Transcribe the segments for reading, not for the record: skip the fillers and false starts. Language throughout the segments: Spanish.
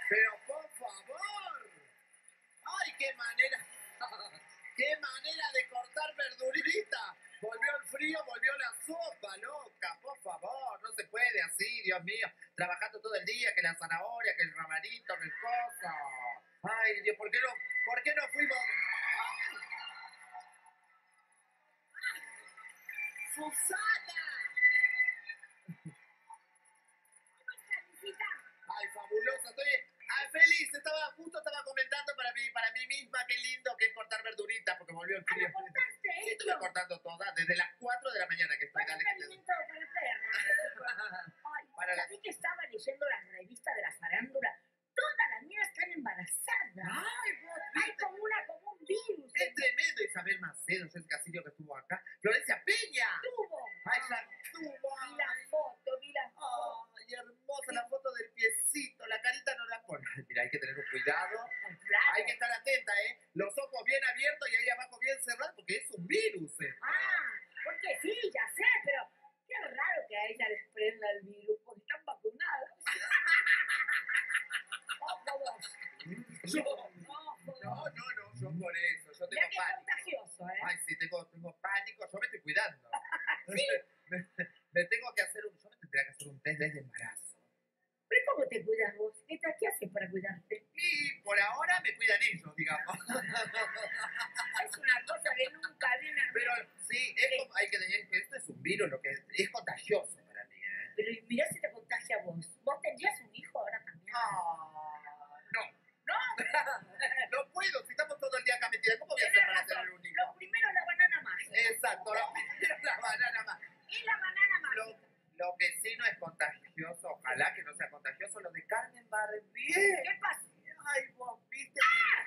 Pero por favor. ¡Ay, qué manera! ¡Qué manera de cortar verdurita! Volvió el frío, volvió la sopa, loca. Por favor, no se puede así, Dios mío. Trabajando todo el día, que la zanahoria, que el rabanito, que el coso. Ay, Dios, ¿por qué no fuimos? ¡Ay! ¡Susana! Ay, fabulosa, estoy feliz, justo estaba comentando para mí misma qué lindo que es cortar verduritas porque volvió el frío. ¿Lo cortaste? Sí, estuve cortando todas, desde las 4 de la mañana que estoy. ¿Cuál es el alimento para el perro? Ay, ¿sabés que estaba leyendo las revistas de la farándula? Todas las mías están embarazadas. Ay, vos Hay viste. como un virus. Es tremendo. Isabel Macedo, Jessica Silvio que estuvo acá. Florencia Peña. Tuvo. Ay, ya tuvo. Vi la foto. Ay, hermosa la foto del piecito. La carita no la pone. Ay, mira, hay que tener un cuidado. Claro. Hay que estar atenta, ¿eh? Los ojos bien abiertos y ahí abajo bien cerrados porque es un virus. Porque sí, ya sé, pero qué raro que a ella les prenda el virus porque están vacunadas. Yo por eso, yo tengo Mira que es pánico. contagioso, ¿eh? Ay, sí, tengo pánico, yo me estoy cuidando. ¿Sí? me tengo que hacer yo me tendría que hacer un test desde embarazo. ¿Pero cómo te cuidas vos? ¿Qué haces para cuidarte? Y por ahora me cuidan ellos, digamos. Es una cosa que nunca vi en el... Pero sí, hay que tener que esto es un virus, lo que es contagioso para mí, ¿eh? Pero mirá si te contagia a vos. ¿Vos tendrías un hijo ahora también? No puedo, si estamos todo el día acá metidos. ¿Cómo voy a hacer Tenés para razón. tener un hijo? Lo primero, la banana mágica. Exacto, lo primero la banana más. Es la banana mágica. Lo que sí no es contagioso, ojalá que no sea contagioso, lo de Carmen Barbier. ¿Qué pasa? Ay, vos viste.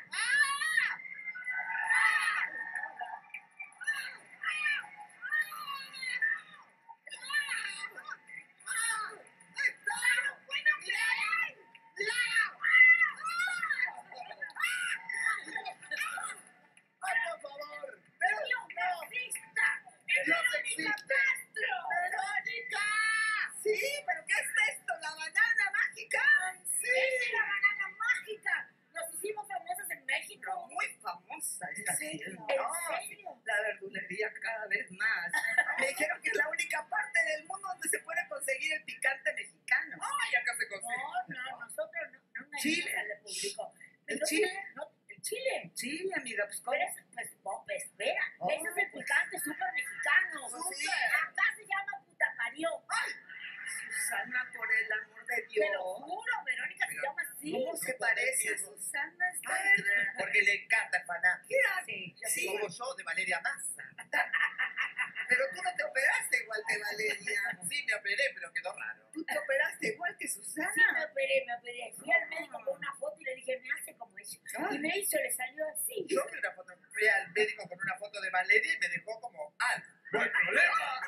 Ay, por favor. Pero ¡Dios no exista! ¡Es Dios Verónica existe. Castro! ¡Verónica! Sí, pero ¿qué es esto? ¿La banana mágica? Sí. ¡Es la banana mágica! Nos hicimos famosas en México. Muy famosa esta ¿En serio? tienda. ¿En serio? La verdulería cada vez más. Me dijeron que es la única parte del mundo donde se puede conseguir el picante mexicano. Ay, acá se consigue. No, nosotros no Chile. al público. ¿El Chile? ¿El Chile? Sí, amiga, pues ¿cómo? Pero pues espera, Oh. ese es el picante súper mexicano. Súper. Acá se llama puta parió. Susana, por el amor de Te Dios. lo juro, Verónica se Pero, llama así. ¿Cómo se No parece a podemos. Susana? Esta Ay, verdad. porque le encanta el fanático. Sí, Sí. Como yo, de Valeria Massa. Pero tú no te operaste igual que Valeria. Sí, me operé, pero quedó raro. Tú te operaste igual que Susana. Sí, me operé. Fui al médico con una foto y le dije, me hace como ella. Ay. Y me hizo, le salió así. Yo fui al médico con una foto de Valeria y me dejó como, no hay problema.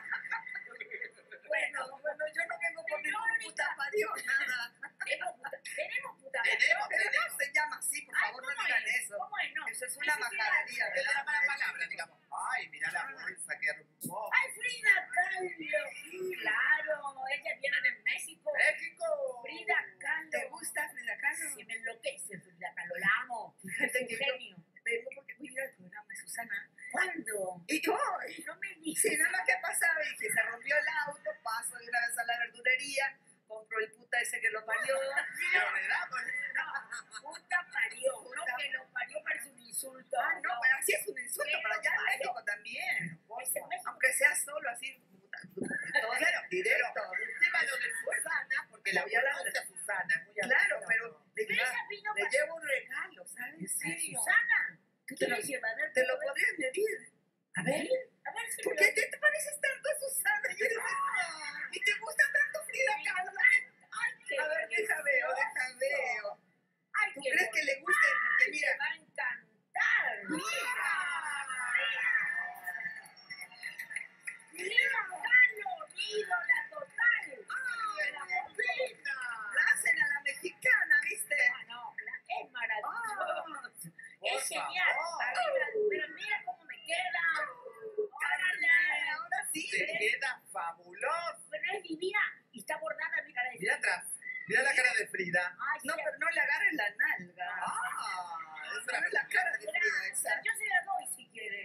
Bueno, yo no vengo por ningún puta parió, nada. Tenemos puta Tenemos. Pero no se llama así, por favor, no digan eso. ¿Cómo es? No. Eso es una majadería, Es una mala ¿verdad? palabra, digamos. Ay, mira la bolsa, qué hermosa. ¡Ay, Frida Kahlo! Claro, ella viene de México. México. Frida Kahlo. ¿Te gusta Frida Kahlo? Sí, me enloquece Frida Kahlo, la amo. Fíjate Es un que yo genio. vengo porque voy a ir al programa de Susana. ¿Cuándo? Y yo, No me digas. sí, nada más que pasaba y que se rompió el auto, paso de una vez a la verdulería, compro el puta ese que lo parió. Pero le damos. No, puta parió. No, que lo parió parece un insulto. No, pero así es un insulto, Pero pero allá en parió. México también. Es en México. Aunque sea solo así, puta, todo directo. Usted va lo de Susana, porque la Voy a la- conoce a Susana. Es muy Claro, amiga. pero le, Pero ella vino le para... llevo un regalo, ¿sabes? ¿En serio? Susana, Tú ¿qué te lo, le lleva? A ver, te lo podrías medir. A ver si ¿Por me qué te pareces tanto a Susana? Yo digo, ¿y te gusta tanto Frida Kahlo? Ay, qué A ver, deja veo. Ay, ¿Tú qué crees que le guste? Porque Te mira, va a encantar. Mira, Galo, ídola total. ¡Ay, La Argentina! la hacen a la mexicana, ¿viste? Ah, no, es maravilloso. Por Es genial. favor. Arriba, pero mira cómo me queda. Frida. Ay, No, sí, pero no le agarres la nalga. Esa No es la cara de Frida, esa. yo se la doy si quiere.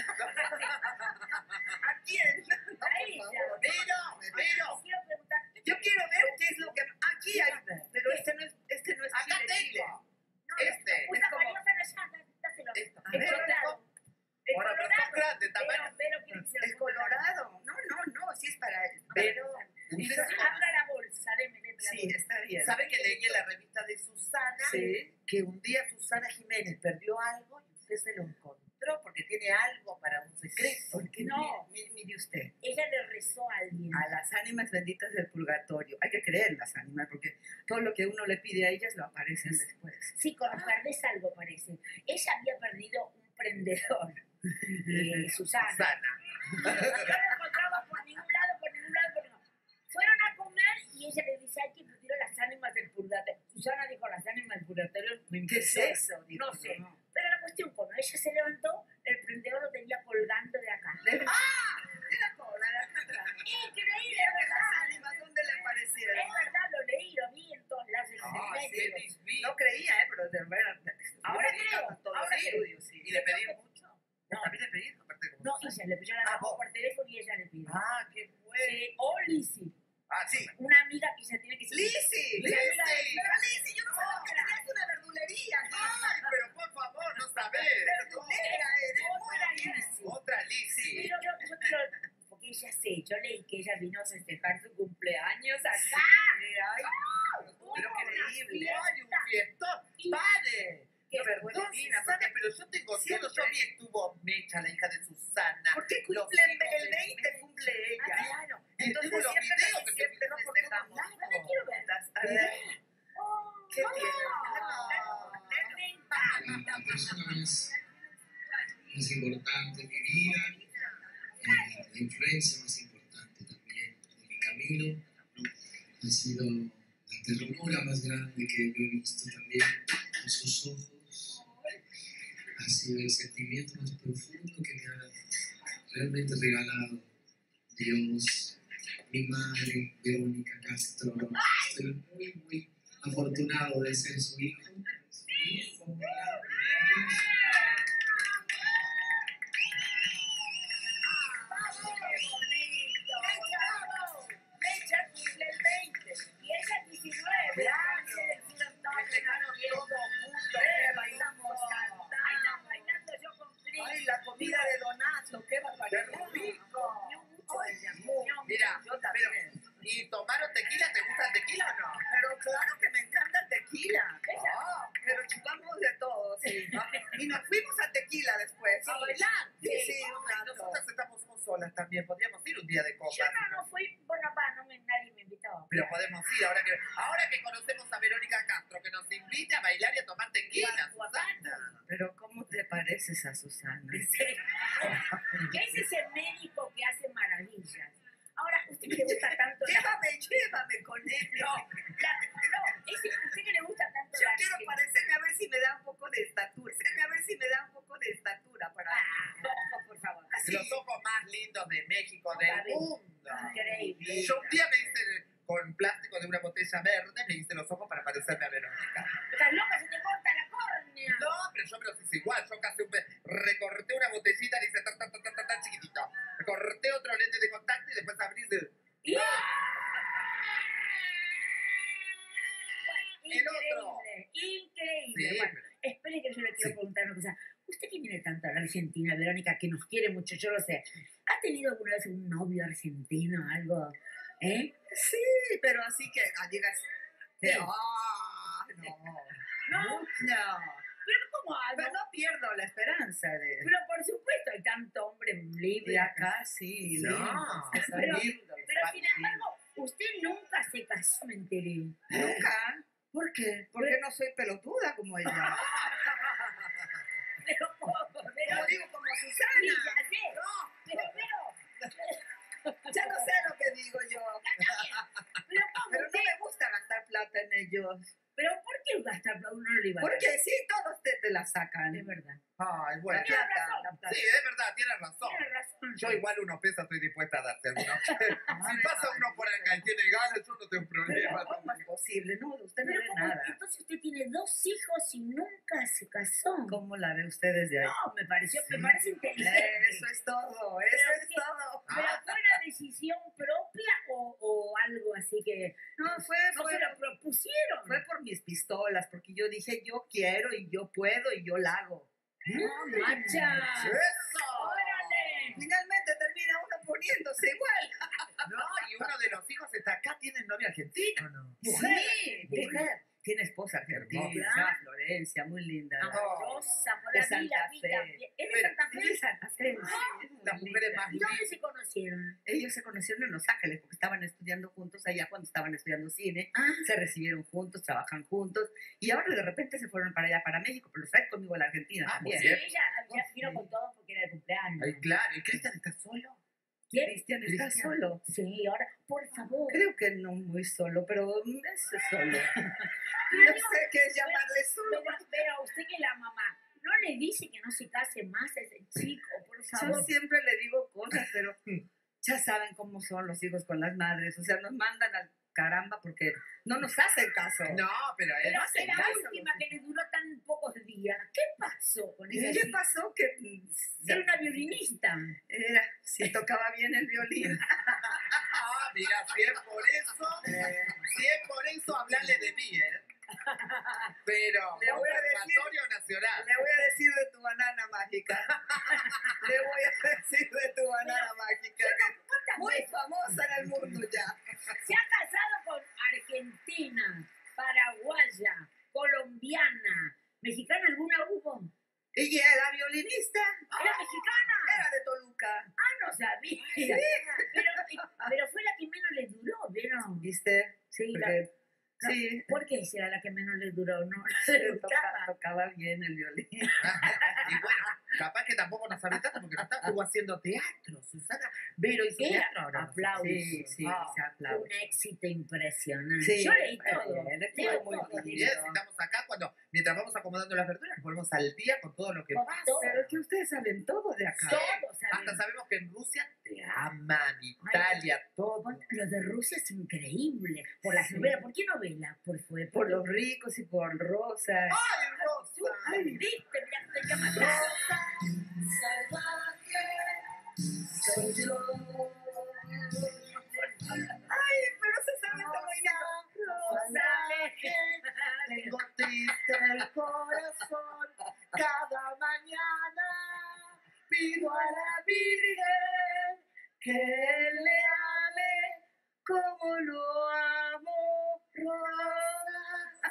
¿A quién? No, por A ella. favor. Pero, Quiero preguntar. Yo quiero ver qué es lo que... Aquí hay... Pero este no es acá chile. tengo. Este. Una es como- valiosa no es sana, dáselo. Esto. A Es ver, colorado. Es Ahora, pero colorado. son grandes, tamaño. Pero quiere que se lo Es colorado. No, sí es para... Pero, Abra la bolsa, deme la Sí, bolsa. está bien. ¿sabe que leí en la revista de Susana? Sí. Que un día Susana Jiménez perdió algo y usted se lo encontró porque tiene algo para un secreto. Porque No. mire usted, Ella le rezó a alguien. a las ánimas benditas del purgatorio, hay que creer en las ánimas, porque todo lo que uno le pide a ellas lo aparecen después. Sí, con los verdes algo parece. Ella había perdido un prendedor. Susana. Susana. No lo encontraba por ningún lado, por ningún lado. Fueron a comer y ella le dice, hay que pedir a las ánimas del purgatorio. Susana dijo, las ánimas del purgatorio. ¿Qué es eso? Digo, No sé. Pero la cuestión, cuando ella se levantó, el prendedor lo tenía colgando de acá. Era cola, la cara. Increíble, Las ¿verdad? ánimas, ¿dónde le aparecieron? Es verdad, lo leí, lo vi en todos lados. En los Ah, medios. sí, vi. No creía, pero de verdad. Ahora yo creo, con todos ahora los creo. estudios, sí. ¿Y le pedí mucho? No. ¿También le pedí? Aparte como No, Susana. ella le pidió la Ah, llamó vos. por teléfono y ella le pidió. Ah, qué bueno. O Lizzy, Ah, sí. una amiga que ella tiene que ser. ¡Lizzy! La amiga de- Pero Lizzy, yo no sabía que tenías una verdulería. Ay, pero por favor, no sabés. Verdulera eres. Otra muy bien. Lizzy. Otra Lizzy. Pero yo quiero, porque ella sé, yo leí que ella vino a festejar su cumpleaños acá. Ay, pero Una increíble. fiesta. ¡Ay, un fiestón! Y- ¡Pare! Qué Perdón, divina, Susana, pero yo tengo siempre- todo. Yo vi estuvo Mecha, la hija de Susana. ¿Por qué Los cumple hijos el de 20? Cumple Ah, ella. claro. Entonces tengo los siempre, videos que siempre no nos por festejamos. todos lados. No me quiero ver. A ver, Oh, ¿qué no. tiene? Me encanta. La persona más importante de mi vida, la influencia más importante también de mi camino, ¿no? Ha sido la ternura más grande que yo he visto también en sus ojos, ha sido el sentimiento más profundo que me ha realmente regalado Dios, mi madre, Verónica Castro. Estoy muy, muy afortunado de ser su hijo. Qué bonito. Mecha cumple el 20 y ella el 19. Claro. Festejaron todos juntos, bailamos, cantamos. Ahí están bailando yo con Cris. Ay, la comida de Donato, qué barbaridad. Qué rico. Comió mucho ella. Mira, Yo también. ¿y tomaron tequila? ¿Te gusta el tequila o no? Pero claro que me encanta el tequila. Ah, Pero chupamos de todo, sí. Y nos fuimos a tequila después. ¿a bailar? Sí, un Ay, rato. nosotras estamos solas también. Podríamos ir un día de Yo copas. no fui, bueno, nadie me invitó. Pero podemos ir ahora que conocemos a Verónica Castro, que nos invite a bailar y a tomar tequila, Susana. Pero ¿cómo te pareces a Susana? Ese es el médico que hace maravillas. Ahora, usted que le gusta tanto la... Llévame con él. No, usted que le gusta tanto Yo la... quiero parecerme a ver si me da un poco de estatura. A ver si me da un poco de estatura para... Ah, por favor. Así. Los ojos más lindos de México, del Está bien. mundo. Increíble. Yo un día me hice con plástico de una botella verde, me hice los ojos para parecerme a Verónica. Estás loca, se te corta la córnea. No, pero yo me los hice igual. Yo casi recorté una botellita, le hice tan chiquitito. Corté otro lente de contacto y después abrí de... Y- El otro. Increíble. Sí, Bueno, espere que yo le quiero preguntar una cosa. Usted que viene tanto a la Argentina, Verónica, que nos quiere mucho, yo lo sé. ¿Ha tenido alguna vez un novio argentino, algo? ¿Eh? Sí, pero así que digas... Sí. No. No, pero ¿cómo Pero hago? no pierdo la esperanza de... Pero por supuesto, hay tanto hombre libre De acá sí. No. Pero sin embargo, usted nunca se casó, me enteré. Nunca. ¿Por qué? Porque no soy pelotuda como ella. Pero, Como digo, como sí, Susana. ya sé. Pero, Ya no sé lo que digo yo. pero ¿cómo Pero no usted? me gusta gastar plata en ellos. Pero ¿por qué gastar plata? Uno no le iba a dar. Porque sí, todos te la sacan. Es verdad. Ay, bueno. La plata, la plata. Sí, es verdad, tienes razón. Tiene razón. Yo igual unos pesos estoy dispuesta a darte. Si pasa uno por acá y tiene ganas, yo no tengo problema. ¿Cómo es posible? No, usted no Pero ve ¿cómo? nada. Entonces usted tiene 2 hijos y nunca se casó. ¿Cómo la ve usted desde ahí? No, me parece inteligente. Eso es todo, eso Pero es sí. todo. ¿Pero fue una decisión propia o algo así que No, no se lo propusieron? fue por mis pistolas, porque yo dije, yo quiero y yo puedo y yo la hago. ¡No, macha! ¡Eso! ¡Órale! Finalmente termina uno poniéndose igual. No, y uno de los hijos está acá, tiene novia argentina, ¿o no? Sí, Mujer. Tiene esposa argentina, Claro. Florencia, muy linda. amorosa, por De la Santa vi Fe. también. ¿Es de Pero, Santa Es Fe? de Santa Fe. Las mujeres más ¿Y dónde se conocieron? Ellos se conocieron en Los Ángeles porque estaban estudiando juntos allá cuando estaban estudiando cine. Ah, Se recibieron juntos, trabajan juntos y ahora de repente se fueron para allá, para México, pero los traen conmigo a la Argentina Ah, también. muy sí, bien. ella vino con todo porque era el cumpleaños. Ay, claro, ¿y Cristian está solo? ¿Quién? Cristian está Cristian. solo. Sí, ahora, por favor. Creo que no muy solo, pero es solo. Pero No digo, sé qué es llamarle solo. pero a usted que la mamá no le dice que no se case más a ese chico, por Yo favor. siempre le digo cosas, pero ya saben cómo son los hijos con las madres. O sea, nos mandan al caramba porque no nos hacen caso. No, pero él Pero no hace la caso. última que le duró tan pocos días, ¿qué pasó con ¿Y esa qué chica? pasó? Que Era una violinista. era, si tocaba bien el violín. Ah, mira, si es por eso, hablale de mí, ¿eh? Pero, Le voy a decir- Conservatorio Nacional. Le voy a decir de tu banana mágica. Le voy a decir de tu banana mágica. Que ¿Cuántas muy veces famosa en el mundo ya. se ha casado con argentina, paraguaya, colombiana, mexicana alguna hubo? Y era violinista. ¿Era mexicana? Era de Toluca. Ah, no sabía. Pero fue la que menos le duró, ¿vieron? ¿Viste? Sí, Porque, sí, ¿por qué será la que menos le duró? No, tocaba bien el violín. Y bueno, capaz que tampoco nos sabe tanto porque no estuvo haciendo teatro, Susana. Vero hizo Era teatro ahora. aplausos. Sí, Ah, se aplaude. un éxito impresionante. Sí, Yo leí fue todo. bien, estuvo Leo muy todo. bien. Bien, si estamos acá mientras vamos acomodando las verduras, ponemos al día con todo lo que Con pasa. todo. Pero es que ustedes saben todo de acá. Todos Hasta saben. sabemos que en Rusia te aman, Italia, todo. Lo de Rusia es increíble. Por las Sí. novelas. ¿Por qué novela? Por los ricos y por Rosa. ¡Ay, Rosa! Ay, viste, mira que te llama Rosa. Soy yo. Ay, pero se sabe esta movimiento. Tengo triste el corazón, cada mañana pido a la Virgen Que le ame como lo amo, Rosa.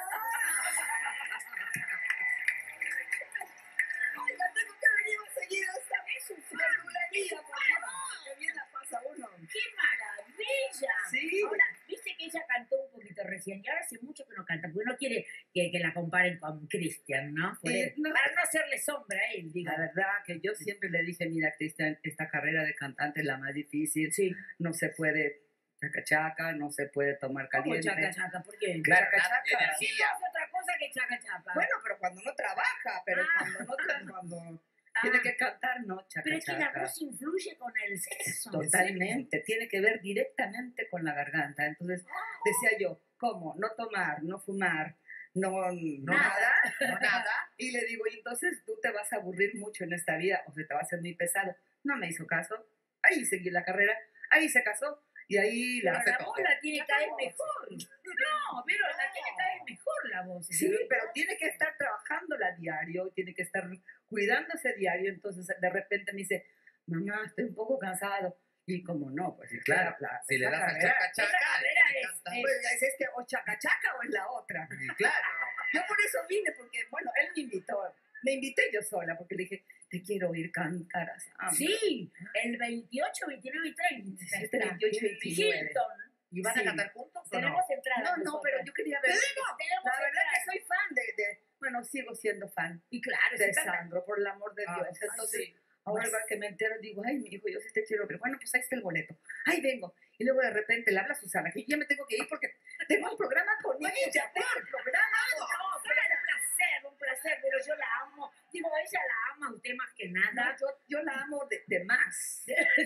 Oiga, tengo que venir a seguir esta vez un verdulería, por favor. Que bien la pasa uno. ¡Qué maravilla! Sí. Ahora, viste que ella cantó un poquito recién y ahora hace mucho que no canta, porque no quiere que la comparen con Cristian, ¿no? No. Para no hacerle sombra a él, digo. La verdad que yo siempre le dije, mira, Cristian, esta carrera de cantante es la más difícil. Sí. No se puede chacachaca, no se puede tomar ¿Cómo caliente. chaca chaca? ¿Por qué? Claro, Chaca, nada, chaca. energía. Es otra cosa que chaca chaca. Bueno, pero cuando no trabaja, pero Ah. cuando Ah, tiene que cantar, no chaca, pero es que la chaca. voz influye con el sexo. Totalmente, tiene que ver directamente con la garganta. Entonces, decía yo, ¿cómo? No tomar, no fumar, no nada. No nada. Y le digo, y entonces tú te vas a aburrir mucho en esta vida o se te va a hacer muy pesado. No me hizo caso. Ahí seguí la carrera, ahí se casó y ahí la Pero hace la todo. voz la tiene que caer mejor. No, pero la tiene que caer mejor la voz. Sí, pero tiene que estar trabajándola diario, tiene que estar cuidándose diario. Entonces, de repente me dice, mamá, estoy un poco cansado. Y como no, pues Sí, claro, si le esa das al carrera, chaca esa chaca, carrera le es- canta. pues, es este o chaca chaca o es la otra. Y claro. Yo por eso vine, porque, bueno, él me invitó. Me invité yo sola, porque le dije, te quiero oír cantar a Sam. Sí, el 28, 29 y 30. Sí, este 28 y 29. Hilton. ¿Y van Sí. a cantar juntos o no? Tenemos entradas. No, nosotros. pero yo quería ver. Tenemos La verdad entradas. que soy fan bueno, sigo siendo fan Y claro, de sí, canta. Sandro, por el amor de Ah, Dios. Entonces, sí. ahora que me entero, digo, ay, mi hijo, yo sí te quiero ver. Bueno, pues ahí está el boleto. Ay, vengo. Y luego de repente le habla a Susana, que ya me tengo que ir porque tengo un programa con ella. Tengo el programa. No, pero es un placer, pero yo la amo. Digo, ella la ama a usted más que nada. No, yo la amo de más.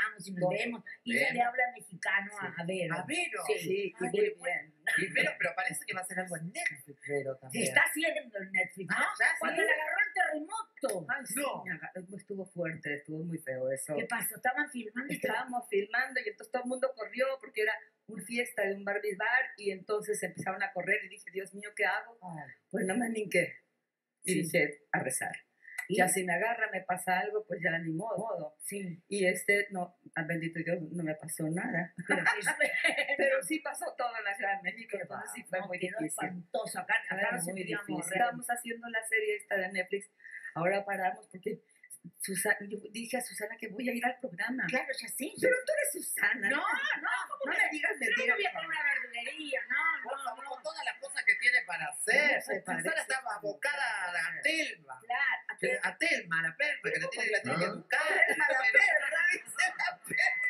vamos y nos No, vemos. Y ella vemos. le habla mexicano a Vero. A Vero. Sí. Sí, y Ay, muy bien. Y pero parece que va a ser algo en Netflix, Vero, Se también. está haciendo en Netflix, ¿no? Ah, ya, sí. Cuando le agarró el terremoto. Ay, sí, No. estuvo fuerte, estuvo muy feo eso. ¿Qué pasó? Estaban filmando y Estábamos filmando y entonces todo el mundo corrió porque era una fiesta de un Barbie Bar y entonces empezaron a correr y dije, Dios mío, ¿qué hago? Pues no me ninqué. Y Sí. dije, a rezar. ¿Y? Ya si me agarra, me pasa algo, pues ya ni modo. Sí. Y no, bendito Dios, no me pasó nada. Pero sí pasó todo en la Ciudad de México, entonces sí fue No, muy quedó difícil. espantoso. Acá Era no se muy podía difícil. mover. Estábamos haciendo la serie esta de Netflix, ahora paramos porque yo dije a Susana que voy a ir al programa. Claro, ya sí. Pero tú eres Susana. No, no me digas Yo mentiras. no voy a poner una verdulería, Por no, favor, no. con todas las cosas que tiene para hacer. No se parece. Susana estaba abocada a Telma. Claro, A Telma, la perra, que la tiene que educar. Telma, la perra, dice la perra.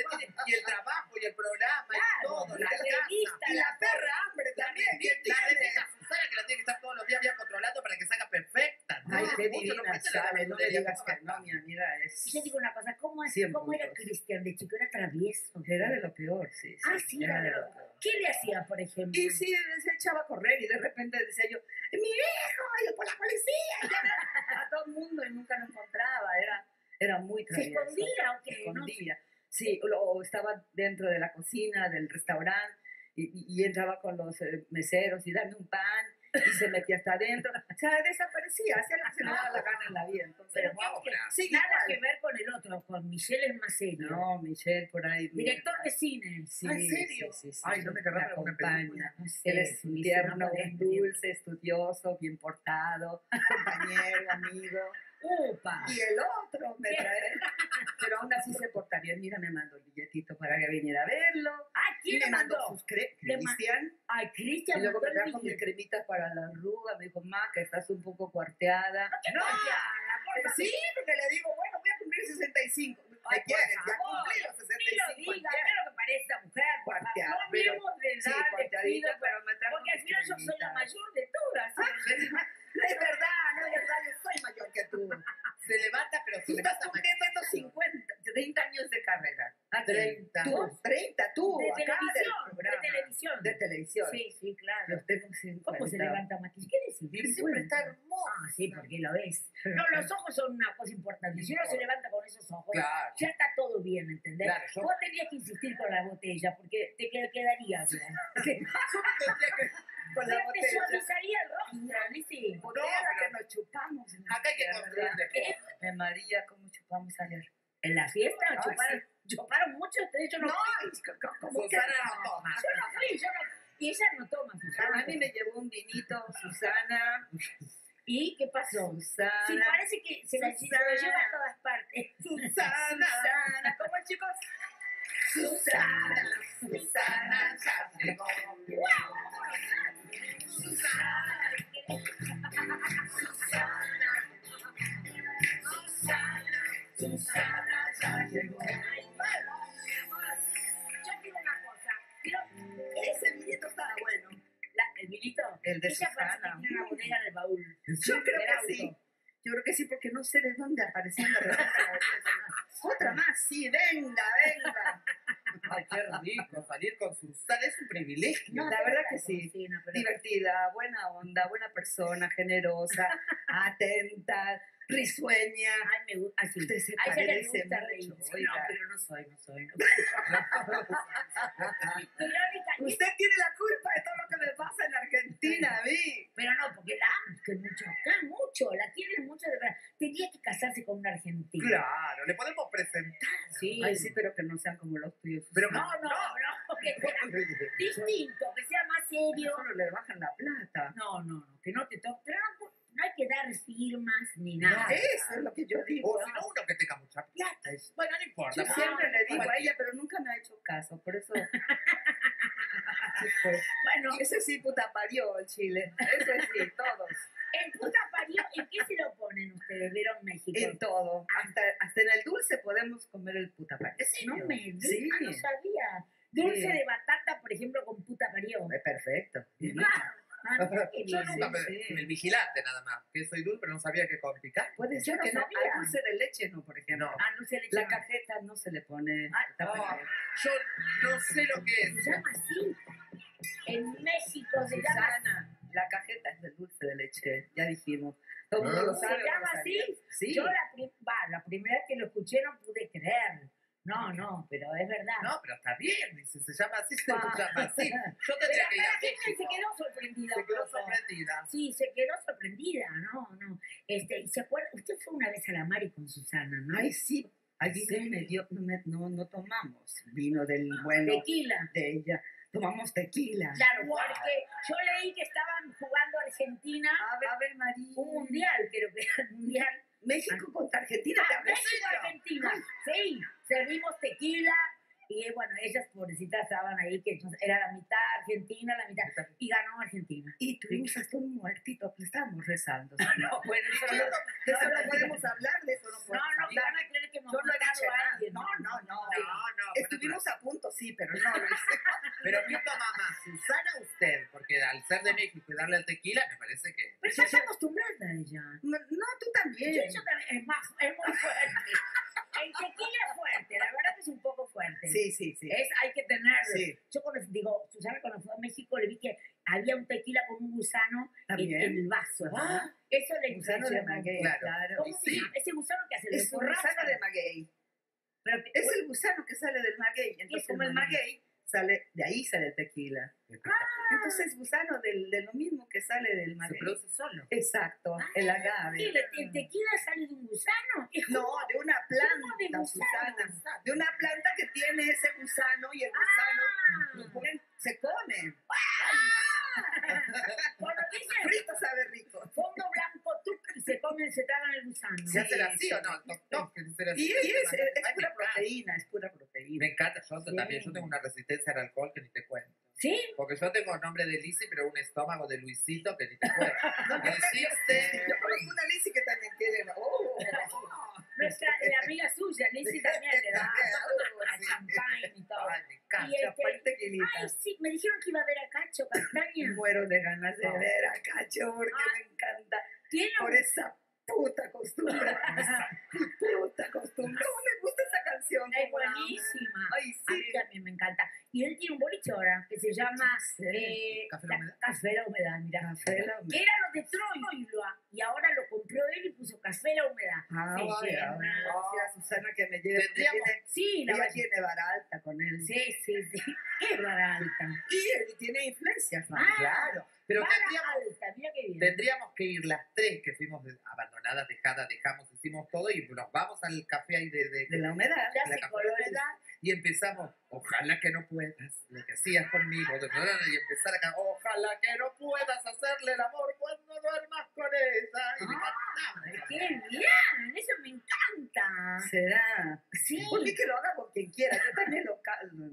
Y el trabajo, y el programa, y Claro, todo. la casa. revista, Y la perra hambre también. Y la revista Susana, que la tiene que estar todos los días ya controlando para que salga perfecta. Ay, No, qué mucho, divina puede ser la sale. No me verdulería, digas ¿cómo que va a no, estar? mi amiga es... Y yo digo una cosa, ¿cómo era 100 puntos. Cristian de chico? Era travieso. Era de lo peor, sí. Ah, sí, era de lo peor. ¿Qué le hacía, por ejemplo? Y sí, se echaba a correr y de repente decía yo, mi hijo, y por la policía, y a todo el mundo y nunca lo encontraba, era muy ¿Se travieso. escondía o Se qué? escondía. Sí, o estaba dentro de la cocina del restaurante y entraba con los meseros y dame un pan y se metía hasta adentro. O sea, desaparecía, hacía lo que se le daba la gana en la vida. Entonces, Pero Wow, ¿qué? sí, Nada igual. que ver con el otro, con Michelle es más serio. No, Michelle por ahí. Director de cine. Sí, ¿Ah, en serio? Sí, sí, Ay, no me querrá para una acompaña. película. No sé, Él es un Luis, tierno, no podés un creer. dulce, estudioso, bien portado, compañero, amigo. ¡Upa! Y el otro me trae, pero aún así se porta bien. Mira, me mandó el billetito para que viniera a verlo. ¡Ay, Y quién me le mandó mandó? sus Le ma- Cristian. Ay, Y Cristian luego mandó me el trajo mis billete. cremitas para la arruga. Me dijo, ma, que estás un poco cuarteada. No, ya, Sí, porque le digo, bueno, voy a cumplir 65. Ay, ¿Qué quieres? por Ya favor. cumplí los Ni lo 65. diga, ayer. mira lo que parece esa mujer. por favor. Cuarteada, No hablemos de Sí, edad, de cuarteadita, estilo, pero me trajo porque al mis final yo soy la cremitas. mayor de todas. No es verdad, no es verdad, yo soy mayor que tú. Se levanta, pero Tú se estás levanta cumpliendo estos 50, 30 años de carrera. 30. Tú, 30, tú, De acá del televisión, de programa. televisión. De televisión. Sí, sí, claro. Yo tengo 50. ¿Cómo se levanta Matilde? ¿Qué decís? Y siempre está hermoso. Ah, sí, porque lo ves. No, los ojos son una cosa importante. Si uno se levanta con esos ojos, Claro. ya está todo bien, ¿entendés? Claro, yo- Vos tenías que insistir con la botella, porque te quedaría bien. Con la Pero te botella. suavizaría el rostro, ¿viste? Botella No, que nos chupamos. en la Acá hay que fiesta, construir ¿verdad? después. María, ¿cómo chupamos ayer? ¿En la fiesta? Ay, ¿Chuparon mucho? Ustedes, yo no fui. ¿cómo que Susana no toma. Yo no fui, yo no. Y ella no toma, Susana. A mí me llevó un vinito, Susana. ¿Y qué pasó? Susana. Sí, parece que se lo lleva a todas partes. Susana. ¿Cómo es, chicos? Susana. Susana ya llegó. Susana ya llegó. Yo digo una cosa. Ese vinito estaba bueno. El vinito. El de Ella parece Susana. que tiene una bodega en el baúl. Yo creo del que auto. sí. Yo creo que sí, porque no sé de dónde apareció de repente la botella. Otra más, sí, venga, venga. Ay, qué rico salir con Susana. Es un privilegio. No, la verdad que sí. no, pero- Divertida, buena onda, buena persona, generosa, atenta, risueña. Ay, me gusta. Así. Usted se A ella le parece gusta mucho, reír. oiga. No, pero no soy. Verónica, Usted tiene la culpa de todo lo que me pasa en Argentina, a mí. pero no, porque la amas, que mucho acá, mucho, la quieren mucho de verdad. Tendría que casarse con un argentino. Claro, le podemos presentar. Sí. Ay, sí, pero que no sean como los tuyos. Pero No, que sea distinto, que sea más serio. Solo le bajan la plata. No, que no te toque. Pero no hay que dar firmas ni nada. Eso es lo que yo digo. O si no, uno que tenga mucha plata. Bueno, no importa. Yo siempre le digo a ella, pero nunca me ha hecho caso, por eso. Sí, pues. Bueno, Ese sí puta parió el Chile. Ese sí, todos. el puta parió, ¿en qué se lo ponen ustedes? ¿Vieron México? En todo. Hasta en el dulce podemos comer el puta parió. No me digas, Sí. no sabía. Dulce Sí. de batata, por ejemplo, con puta parió. Perfecto. Ah, mira qué Yo bien. nunca me... sí. El vigilante nada más. Queso y dulce, pero no sabía que con picante. Puede ser no que no, sabía. al dulce de leche no, por ejemplo. No. Ah, no se le La echa. cajeta no se le pone. Ah, Ah, yo no sé lo que es. Se llama así. En México se llama así. Susana, la cajeta es del dulce de leche, ya dijimos. Todo el mundo lo ¿Se sabe. o no lo llama sabía. así? Sí. Yo la primera vez que lo escuché no pude creer. No, pero es verdad. No, pero está bien. Dice, se llama así, se Ah. llama así. Yo Pero tendría que ir a la gente se México. quedó sorprendida. Se quedó un poco. sorprendida. Sí, se quedó sorprendida, no. ¿Y se acuerda? Usted fue una vez a la Mari con Susana, ¿no? Ay, sí. Allí Sí. no tomamos vino del bueno Tequila. de ella. Tomamos tequila. Claro, porque yo leí que estaban jugando Argentina A ver, María. un mundial, creo que era el mundial. México contra Argentina. ¿te hablas? México-Argentina. Sí, servimos tequila y bueno, ellas pobrecitas estaban ahí, que era la mitad Argentina, la mitad, y ganó Argentina. Y tuvimos hasta un muertito, pues estábamos rezando. No, bueno, eso De eso no podemos hablar, de eso no no, podemos no, hablar. van a creer que hemos Yo no he matado dicho a nada. alguien. No. No, Estuvimos a punto, sí, pero no lo hice. Pero ¿qué toma más? ¿Susana o usted? Porque al ser de México y darle el tequila, me parece que... Pero estás acostumbrada ella. No, tú también. Yo también, es muy fuerte. El tequila es fuerte, la verdad que es un poco fuerte. Sí. Hay que tenerlo. Sí. Yo Susana cuando fue a México le vi que había un tequila con un gusano También. en el vaso. ¿no? Ah, Eso le Gusano de impresionó. maguey, Claro. claro. ¿Cómo Y se sí. llama? Ese gusano que hace Es un gusano de maguey. Pero Es el gusano que sale del maguey. Entonces, es el como el maguey sale, de ahí sale el tequila. Entonces, gusano de lo mismo que sale del se maguey. produce solo. Exacto, el agave. ¿El tequila sale de un gusano? Es No, como- de una como de planta, gusano. Susana. De una planta que tiene ese gusano y el gusano lo ponen, se come. Cuando dicen Frito sabe rico. fondo blanco, y se tragan el gusano. ¿Se hace Sí, así sí. o no? Toc, toc, que se hace así. Y es Ay, pura me encanta. proteína, es pura proteína. Me encanta, yo Sí. también, yo tengo una resistencia al alcohol que ni te cuento. ¿Sí? Porque yo tengo nombre de Lizzy, pero un estómago de Luisito que ni te cuento. Que existe. Yo conozco una Lizzy que también tiene. La amiga suya, Lizzy también le da a champagne y todo. Ay, me encanta. Y Aparte tequilita. Ay, sí, me dijeron que iba a ver a Cacho Castaña. Muero de ganas de ver a Cacho porque me encanta. Tiene Por esa puta costumbre. Puta costumbre. ¿Cómo me gusta esa canción? Es ¿Cómo la amo? buenísima. Ay, A mí sí. también me encanta. Y él tiene un boliche ahora que se llama ¿Café La Humedad? Café La Humedad, mira. Café La Humedad. Era lo de Troilo y ahora lo compró él y puso Café La Humedad. Ah, Se vaya, llena. voy a decir a Susana que me lleve. porque Tendríamos- tiene- Sí, la Ella verdad. tiene vara alta con él. Sí. Qué vara alta. Y él tiene influencias, ¿no? Ah, Claro. Pero vara tendríamos, alta, mira qué bien. tendríamos que ir las tres que fuimos abandonadas, dejadas, dejamos, hicimos todo y nos vamos al café ahí De la humedad. Ya la se Café colorada. y empezamos, ojalá que no puedas, lo que hacías conmigo, y empezar acá, ojalá que no puedas hacerle el amor cuando duermas con ella. Y le Ay, cantamos. qué bien, eso me encanta. Será. Sí. ¿Por qué que lo haga con quien quiera? Yo también lo cambio.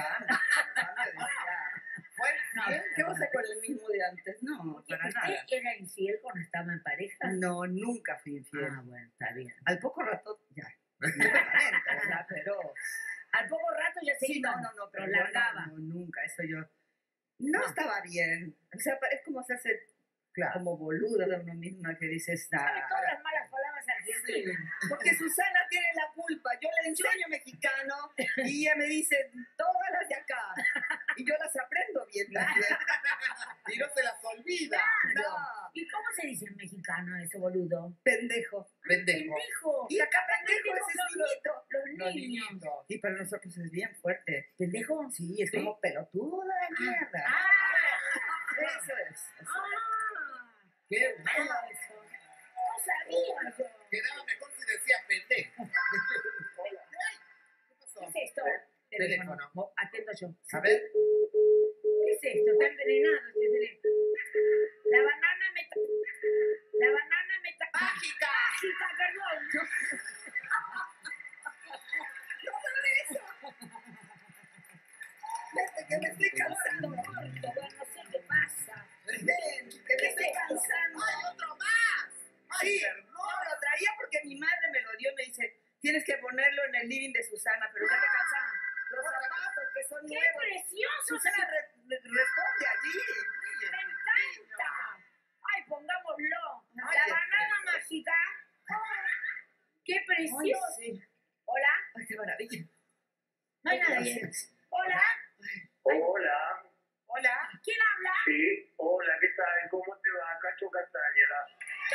Bueno, No, ¿Qué vas a hacer con el mismo de antes? No, para ¿Usted nada. era infiel cuando estaba en pareja? No, nunca fui infiel. Ah, bueno, está bien. Al poco rato, ya. Inmediatamente, ¿verdad? Pero. Al poco rato ya se Sí, iba, no, pero yo largaba. no, nunca. Eso yo. No estaba bien. O sea, es como hacerse como boluda de uno misma que dices, ¿Sabe "Ah". todas las malas palabras argentinas? Porque Susana tiene la culpa. Yo le enseño mexicano y ella me dice todas las de acá. Y yo las aprendo bien también. y no se las olvida. Claro. No, ¿Y cómo se dice en mexicano eso, boludo? pendejo. Pendejo. Pendejo. Y acá pendejo Pendejos es son niñito. los Los niños. niñitos. Y para nosotros es bien fuerte. ¿Pendejo? Sí, es Sí. como pelotudo de mierda. Eso es. Qué Eso. No sabía yo. Quedaba mejor si decía pendejo. Ay, ¿qué pasó? ¿Qué es esto? Teléfono. Atento yo. A ver, ¿Qué es esto? Está envenenado este teléfono. La banana me... ¡mágica! Mágica, perdón. Vete, que me estoy cansando. Bueno, no sé qué pasa. Ven, que me estoy cansando. ¡Hay otro más! ¡Ay, Sí, perdón! no, lo traía porque mi madre me lo dio y me dice, tienes que ponerlo en el living de Susana, pero ya me cansaron. Los zapatos que son ¡Qué nuevos. precioso! Susana responde allí. Me encanta. precioso. sí. Hola, Ay, qué maravilla. no hay nadie. Gracias. Hola, Hola, Hola. ¿quién habla? sí, hola, ¿qué tal? ¿Cómo te va? Cacho Castañeda.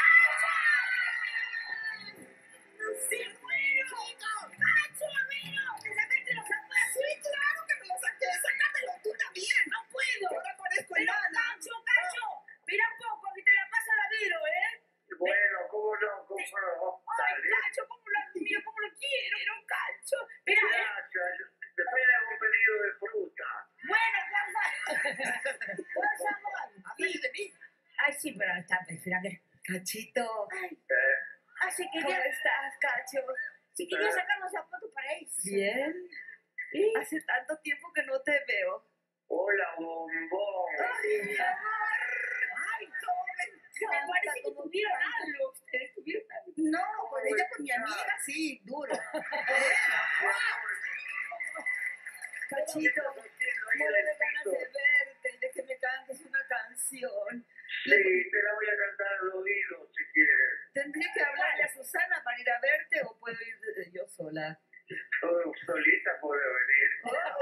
¡Sí, bueno! ¡Cacho, Vero! ¡Que sacaste los zapatos! Sí, claro que me los saqué. Sácatelo tú también. No puedo. Ahora parezco Pero, enana. Cacho, mira un poco que te la pasa la Vero, ¿eh? Bueno, ¿cómo no? ¿Cómo no? Ay, Dale. Cacho, mira cómo lo quiero, Cacho. Mira, Gracias. Después le hago un pedido de fruta. bueno, por favor. Háblale de mí. Ay, sí, pero está, espera que... Cachito. Así que ¿Cómo ya, estás, Cacho? si quería sacar los zapatos para eso. Bien. ¿Sí? Hace tanto tiempo que no te veo. Hola, bombón. Ay, mi amor. Ay, joven, me parece que tuvieron algo. Ustedes tuvieron algo. No, con ella, con mi amiga, sí, duro. Cachito, muero de ganas de verte y de que me cantes una canción. Sí, te la voy a cantar al oído si quieres. ¿Tendría que hablarle a Susana para ir a verte o puedo ir yo sola? Todo solita puede venir.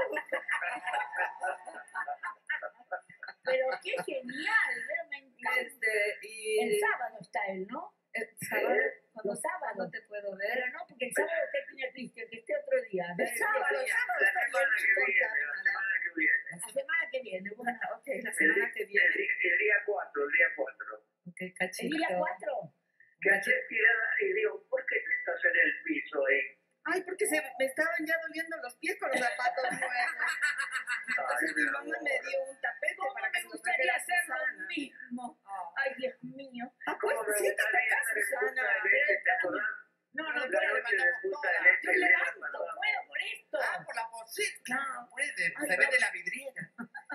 Pero qué genial, pero me encanta. Y El sábado está él, ¿no? el sábado, Los sábados. ¿cuándo te puedo ver? Pero no, porque el sábado usted tiene Cristian, que esté otro día. El sábado La está semana que bien, viene, no la importa nada. semana que viene. La semana que viene, bueno. Ok, la semana que viene. El día 4, el día 4. Ok, ¿El Cachito. día 4? Que ayer tirada y digo, ¿por qué te estás en el piso ahí? Ay, porque me estaban ya doliendo los pies con los zapatos nuevos. Entonces mi mamá me dio un tapete ¿Cómo para que me se lo gustaría trajera hacer lo Susana. mismo? Ay, Dios mío. ¿Cómo me Siéntate gustaría acá, estar en Susana. Punta del Este? ¿Te acordás? No, La puedo, noche de levantamos Punta todas. del Este. yo el día de la levanto, pasada. puedo por esto. Ah, por la posita. Claro, no puede. Ay, Se ve no. de la vidriera.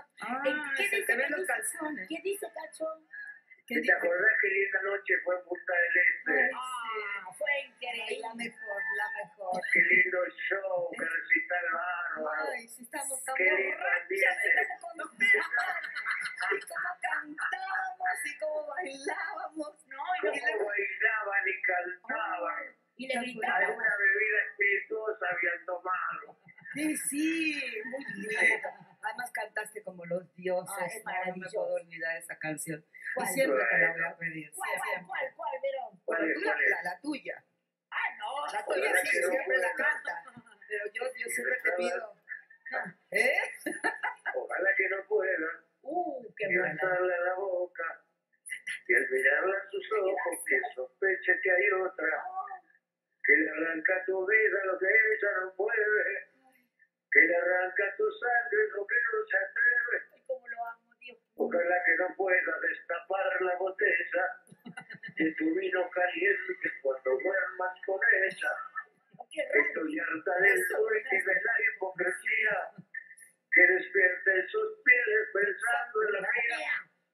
Ah, ¿Qué se dice, te ven qué los dice? calzones. ¿Qué dice, Cacho? ¿Qué ¿Te dice? acordás qué linda noche fue en Punta del Este? Fue Ay, increíble. la mejor, la mejor. Qué lindo show, qué recital bárbaro. Ay, sí estamos tan Qué lindo borrachas ambiente. y tan contentas. Y cómo cantábamos y cómo bailábamos. No, y, Cómo bailaban y cantaban. y le gritaba. Alguna bebida espirituosa habían tomado. Sí, sí, muy lindo. Además cantaste como los dioses. Ah, es no me maravilloso. puedo olvidar esa canción. Y ¿Cuál? siempre te la voy a pedir. ¿Cuál, siempre. Verón? ¿Cuál Pero es? tú ¿Cuál es? la tuya. Ah, no. La tuya Ojalá sí, que no siempre la pueda. canta. Pero yo siempre te pido. ¿Eh? Ojalá que no pueda. Qué Y buena. besarle la boca. Y al mirarla a sus ojos, que sospecha que hay otra. Que le arranca tu vida lo que ella no puede. Que le arranca tu sangre lo que no se atreve. Ay, cómo lo amo, Dios. Ojalá que no pueda destapar la botella de tu vino caliente cuando duermas con ella. Qué raro. Estoy harta del sueño y de la hipocresía que despierte sus pieles pensando en la mía.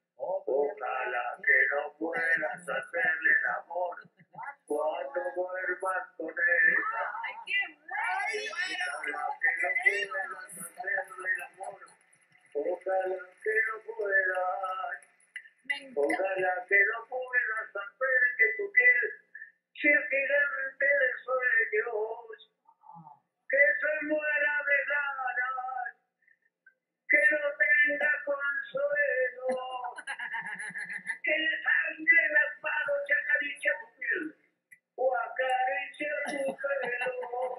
Ojalá que no puedas hacerle el amor cuando duermas con ella. Ay, qué bueno. Ojalá que no puedas hacerle el amor. Ojalá que no puedas. Me encanta. Ojalá que no puedas hacer que tu piel sea gigante de sueños. Que se muera de ganas, que no tenga consuelo, que le sangre las manos y acaricia tu piel, o acaricia tu pelo.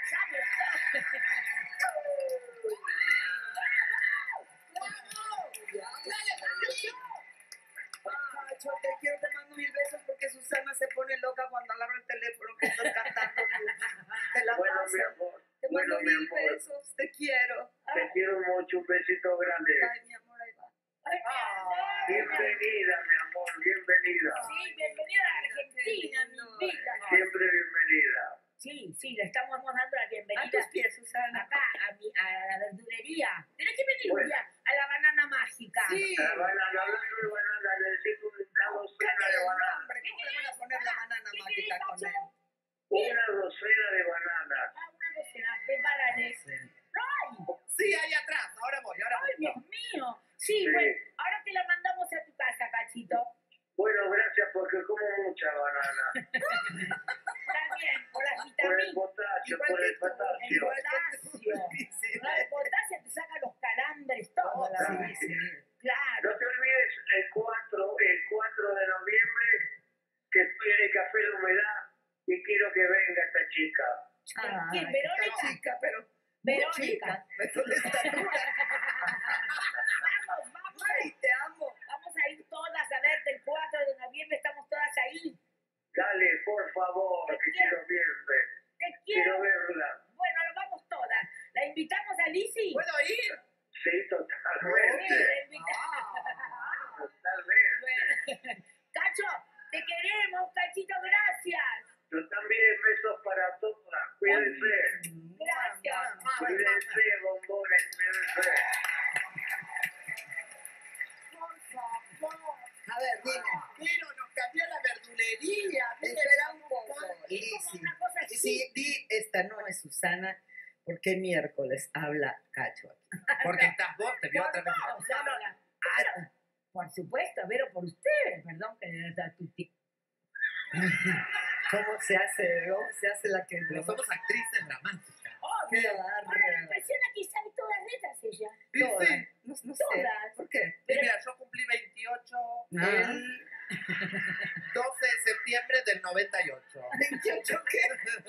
Cacho, te quiero, te mando 1000 besos porque Susana se pone loca cuando agarro el teléfono que estás cantando tú. Te la Bueno, paso. mi amor, Te bueno, mando mi 1000 amor, besos, te quiero. te quiero mucho, un besito grande. Ay, mi amor, ahí va. Ay, mi amor. Bienvenida, mi amor, bienvenida. Sí, bienvenida a la Argentina, mi vida. Siempre bienvenida. Sí, le estamos dando la A bienvenida tus pies, Susana. acá a la verdulería. Tenés que venir un Bueno. día a la banana mágica. Sí. La banana, hablando de banana, necesito una docena de bananas. Hombre, ¿cómo le van a poner la banana ¿Qué mágica querés, con él? Cacho? Una docena de bananas. Una docena, prepárale. No hay. Sí, ahí atrás. Ahora voy, ahora Ay, voy. Dios mío. Sí, Sí. bueno, ahora te la mandamos a tu casa, Cachito. Bueno, gracias porque como mucha banana. Está bien, por las Verónica. de estatura. Vamos, Ay, te amo. vamos a ir todas a verte el 4 de noviembre, estamos todas ahí. Dale, por favor, que quiero verte. Te Quiero quiero. verla. Bueno, lo vamos todas. ¿La invitamos a Lizzy? ¿Puedo ir? Sí, Sí, totalmente. la invitamos. Totalmente. Bueno. Cacho, te queremos, Cachito, gracias. Yo también, besos para todas. Cuídense. Gracias. Cuídense, bombones, cuídense. Por favor. A ver, dime. Pero nos cambió la verdulería. Espera un poco, Es como Lizzy. una cosa así. Sí, di, esta no es Susana, porque miércoles habla Cacho aquí. Porque estás vos, te vio Por otra vez. vos, habla. Pero, por supuesto, Vero, por ustedes. Perdón que le da tu tip. ¿Cómo se hace la que Pero somos actrices dramáticas. Obvio. Qué Ahora me bárbara. impresiona que sabe todas letras ella. Sí, Todas. sí. No sé. Todas. ¿Por qué? Y mira, yo cumplí 28 Ah. el 12 de septiembre del 98. 28 qué.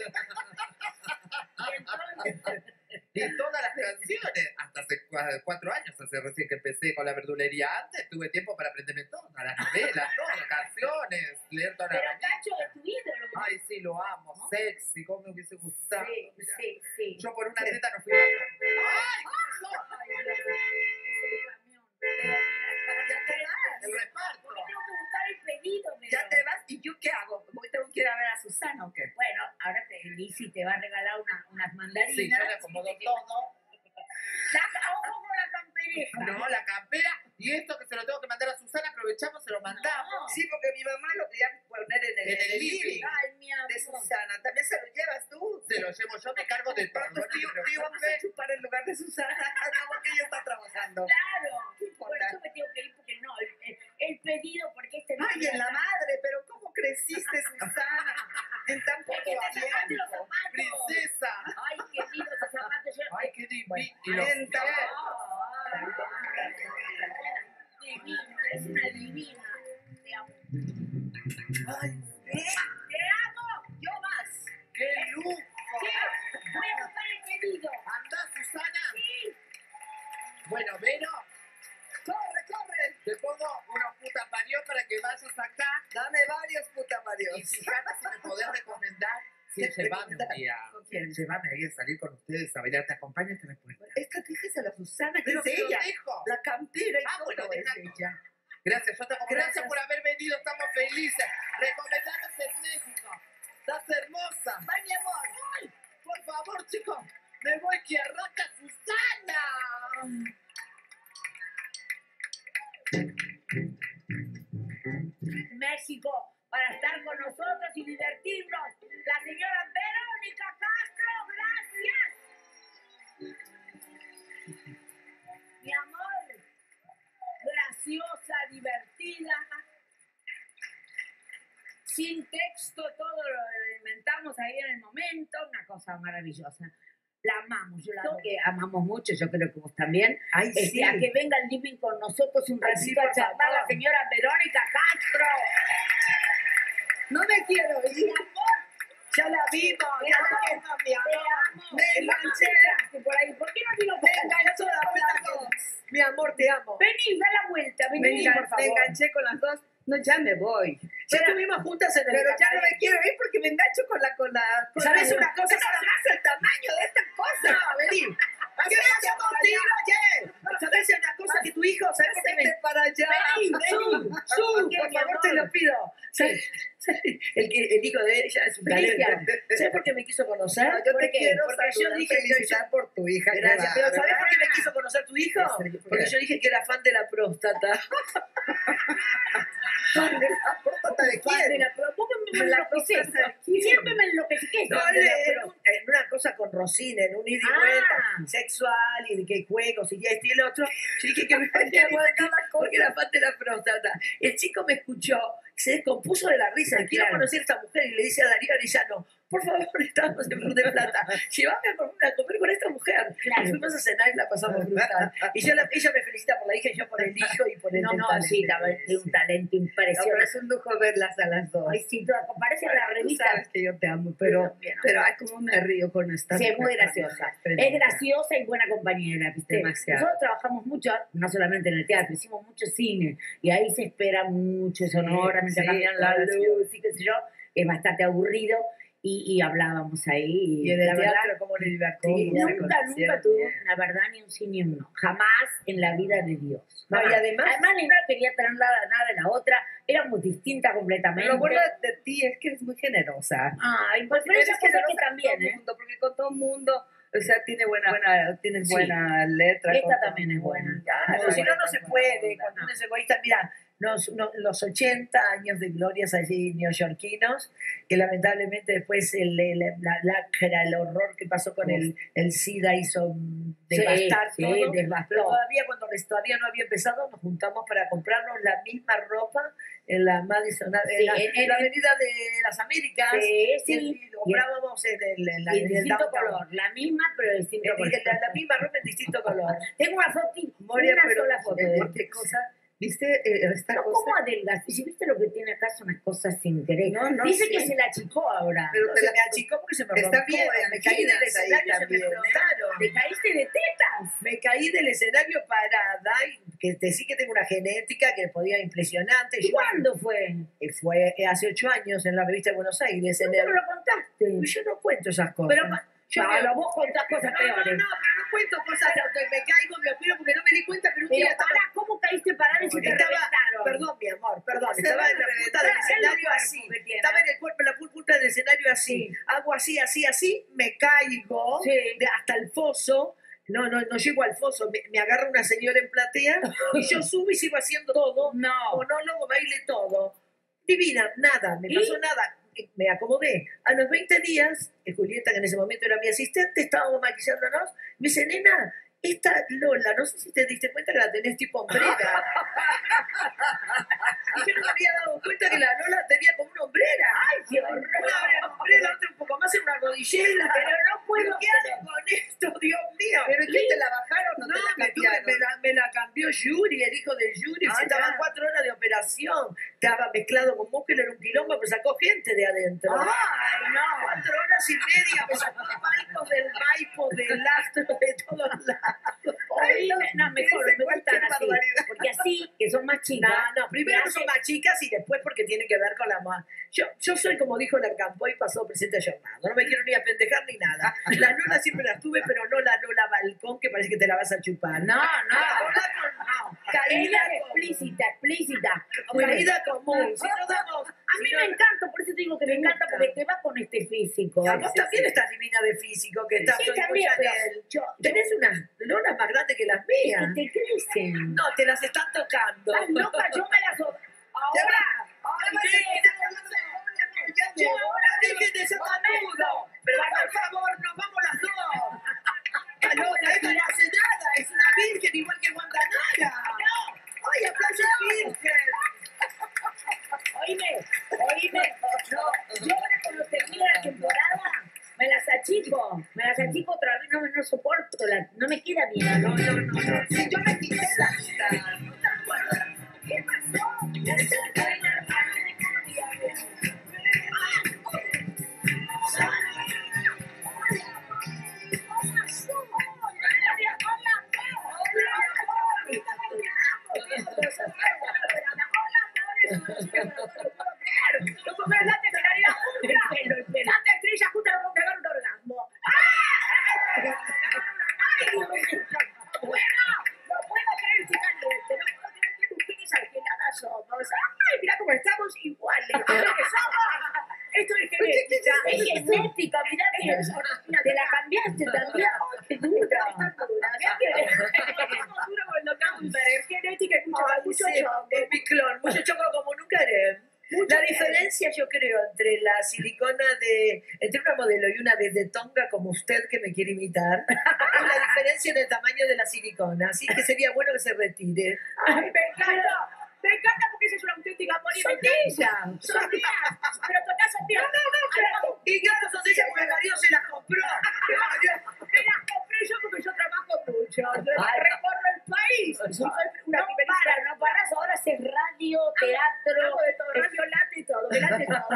Y entonces, Y todas las canciones, hasta hace 4 años, hace recién que empecé con la verdulería. Antes tuve tiempo para aprenderme todas, las novelas, todas, canciones, leer toda la pero mañana. Cacho es tu ídolo. ¿no? Ay, sí, lo amo, sexy, cómo me hubiese gustado. Sí, Mira, sí, sí. Yo por una teta no fui a ¡ay! Ay, Dios, es el camión. Ya te vas. El reparto. Porque tengo que buscar el pedido, pero... Ya te vas, ¿y yo qué hago? ¿Voy tengo que ir a ver a Susana o qué? Bueno, ahora Lizzy te va a regalar unas mandarinas. Sí, yo le acomodo todo. Ojo con la campereja. No, la campera. Y esto que se lo tengo que mandar a Susana, aprovechamos, se lo mandamos. No. Sí, porque mi mamá lo quería poner en En el living. Ay, mi amor. de Susana. ¿También se lo llevas tú? Se lo llevo yo, me cargo de todo. Pues tío, vamos a chupar en lugar de Susana. Como que ella está trabajando. Claro. ¿Qué Por importa? eso me tengo que ir, porque no, el pedido, porque este no... Ay, en la madre, pero ¿cómo creciste, Susana? En tan poco Porque te sacaste los tiempo. zapatos. Princesa. Ay, qué lindo esos zapatos. Ay, qué divino. Bueno, Y los Lenta. pies. Divina, es una divina. Te amo. Ay, ¡Te amo! ¡Yo más! ¡Qué lujo! Sí, voy a buscar el pedido. ¿Andás, Susana? Sí, Bueno, Vero, corre, corre. te pongo unos putas parió para que vayas acá. Dame varios puta Y Marios. fíjate si me podés recomendar. Sí, ¿Qué llévame un recomendar? día. ¿Con quién? Llévame ahí a salir con ustedes a bailar. ¿Te acompaño? Te me puedes. Esta fíjese la Susana, que Pero es que lo ella. dejo. La campera y Ah, todo bueno, es deja ella. Gracias, yo te como Gracias. gracias por haber venido, estamos felices. Recomendanos en México. Estás hermosa. Bye, mi amor. Ay, por favor, chicos, me voy que arranca Susana. México, para estar con nosotros y divertirnos. La señora Verónica Castro, gracias. Mi amor, graciosa, divertida, sin texto, todo lo inventamos ahí en el momento, una cosa maravillosa. La amamos, yo la amo. Que amamos mucho, yo creo que vos también. Ay, sí. A que venga al living con nosotros un Ay, ratito sí, a por charlar favor. la señora Verónica Castro. No me quiero Mi ir. amor, Ya la vimos, Te ya amo. la vimos, mi te amor. amo. Me enganché. Te por ahí. ¿Por qué no digo Me enganché con las dos. Mi amor, te amo. Vení, da la vuelta, Me vení, por favor. enganché con las dos. No, ya me voy. Ya estuvimos juntas en el Pero ya no me quiero ir porque me engancho con la... ¿Sabes una cosa? ¿Sabes el tamaño de esta cosa? Vení. ¿Qué pasa contigo, oye? ¿Sabes una cosa? Que tu hijo, ¿sabes por qué me... para allá. Vení, vení. Su, ¿Qué, por mi favor, amor? te lo pido. ¿Sabes? El hijo de ella es un Cristian. talento. ¿Sabes por qué me quiso conocer? No, yo ¿por te qué? quiero Porque yo saludar, dije que felicitar por tu hija. Gracias. Pero ¿sabes por qué me quiso conocer tu hijo? Porque yo dije que era fan de la próstata. ¿Fan de la próstata de Fan de quién? la pro- vos me La enloqueces. próstata de quién? Siempre me enloqueces. ¿Qué es No, fan de la pro? en una cosa con Rosina, en un ida y Ah. vuelta sexual y de que juegos y esto y el otro. Yo dije que me venía porque era fan de la próstata. El chico me escuchó, se descompuso de la risa. Quiero Claro. conocer a esta mujer y le dice a Darío Arellano, por favor, estamos en Mar del Plata, llévame a comer con esta mujer. Claro. Y fuimos a cenar y la pasamos brutal. Y ella me felicita por la hija y yo por el hijo y por el No, talento. sí, tiene un talento No, pero impresionante. es un lujo verlas a las dos. Ay, sí, parece la Tú revista. sabes que yo te amo, pero ay, cómo me río con esta. Sí, es muy graciosa. Es graciosa y buena compañera, ¿viste? Demasiado. Nosotros trabajamos mucho, no solamente en el teatro, hicimos mucho cine y ahí se espera mucho sonora, mientras Sí, cambian la oración. luz y qué sé yo, es bastante aburrido y hablábamos ahí. Y en el la verdad, teatro, ¿cómo le divertimos? nunca tuve, la verdad, ni un sí ni un no. Jamás en la vida de Dios. No, y Jamás. además, ni una quería tener nada de la otra, éramos distintas completamente. lo bueno de ti es que eres muy generosa. Ay, pues pero Eres esa cosa que generosa con también, todo ¿eh? mundo, porque con todo el mundo, o sea, tienes Sí. buena letra. Esta con todo también es el buena. mundo. Claro, Muy si no, buena, no se buena puede. onda, Cuando no. uno es egoísta, mira, los 80 años de glorias allí neoyorquinos, que lamentablemente después la lacra, el horror que pasó con el SIDA hizo devastar Sí, todo. devastó. Pero todavía, cuando todavía no había empezado, nos juntamos para comprarnos la misma ropa en la Madison, Sí, en la Avenida de las Américas. Sí. Y comprábamos en Y en el distinto downtown. color, la misma pero de distinto color. La misma ropa en distinto color. Tengo una foto, Moria, una pero sola foto de qué cosa. ¿Viste esta No, cosa? ¿cómo adelgazó? Si viste lo que tiene acá son unas cosas increíbles. No, Dice sí. que se la achicó ahora. Pero No se sé, me achicó porque se me Está rompió. bien, Me caí del anginas ahí escenario, se me también, ¿eh? explotaron. ¿Te caíste de tetas? Me caí del escenario parada, y que sí que tengo una genética que podía impresionante. ¿Y cuándo fue? Fue hace 8 años en la revista de Buenos Aires. ¿Por qué no lo contaste? Yo no cuento esas cosas. Pero yo no, vos contás cosas no, peores. pero no cuento cosas donde me caigo, me opino porque no me di cuenta, pero un Pero día estaba... pará, ¿cómo caíste parada y se te reventaron? Perdón, mi amor, perdón. Se Estaba van en a la punta reventar, del es lo escenario cuerpo así. que tiene. Estaba en el cuerpo, en la punta del escenario así. Hago así, me caigo Sí. hasta el foso. No llego al foso. Me agarra una señora en platea y yo subo y sigo haciendo todo. No. Monólogo, baile, todo. Divina, nada, me ¿Y? pasó nada. Me acomodé. A los 20 días, Julieta, que en ese momento era mi asistente, estábamos maquillándonos. Me dice, nena, esta Lola, no sé si te diste cuenta que la tenés tipo hombrera. Y yo no me había dado cuenta que la Lola tenía como una hombrera. ¡Ay, qué horror! Una hombrera, otra un poco más en una rodillera. Pero no puedo ¿Qué hago con esto, Dios mío? ¿Pero qué te la bajaron o No, te la cambiaron? me la cambió Yuri, el hijo de Yuri. Ah, Se estaba ya. 4 horas de operación. Estaba mezclado con músculo, era un quilombo, pero sacó gente de adentro. ¡Ay, no! 4 horas y media, me sacó palcos del Maipo, del Astro, de todos lados. Oíme, no, mejor, dice me cualquier gustan así. barbaridad. Porque así, que son más chicas. No, primero que son más chicas y después porque tiene que ver con la más. Yo soy, como dijo el Campoy, pasó presente ayornado. No me quiero ni apendejar ni nada. La Lola siempre la tuve, pero no la Lola Balcón, que parece que te la vas a chupar. No, La no. Lola con Ella caída es explícita. caída común. Si no damos. A mí me encanta, por eso te digo que me encanta, porque te vas con este físico. A vos también estás divina de físico, que estás Sí, soy también, mucha pero de él. yo Tenés unas lolas más grandes que las mías. que te crecen. No, te las están tocando. Estás loca, yo me las... Ahora, Yo ahora dejen de ser tan nudo. Pero por favor, nos vamos las dos. La Lola, esta no hace nada, es una virgen igual que Guantanara. ¡Ay, aplauso a la virgen! oíme. No, yo ahora cuando termine la temporada, me las achico otra vez, no soporto, no me queda bien. No. Si yo me quité la vida. ¿No te acuerdas? ¿Qué pasó? Tanta estrella justo no puedo pegar un orgasmo. Bueno, no puedo creer que caliente, no puedo creer que mujeres alienadas somos. Ay, mira cómo estamos iguales. ¿Sabes qué somos? Esto es genética. Es genética, mirá que te la cambiaste también. Ay, qué dura. Estamos duro con lo camper. Es genética y mucho Sí, choco. es mi clon, mucho choco como nunca haré. La diferencia, yo creo, entre la silicona entre una modelo y una de Tonga como usted que me quiere imitar, es la diferencia en el tamaño de la silicona. Así que sería bueno que se retire. Ay, me encanta porque esa es una auténtica morirotilla. Son mías, pero tu casa es mía. Y claro, son de ella porque el marido se las compró. Me las compré yo porque yo trabajo mucho. Recorro el país. Soy una primerista. No paras, ahora haces radio, teatro. Hago de todo, radio late y todo, me late todo.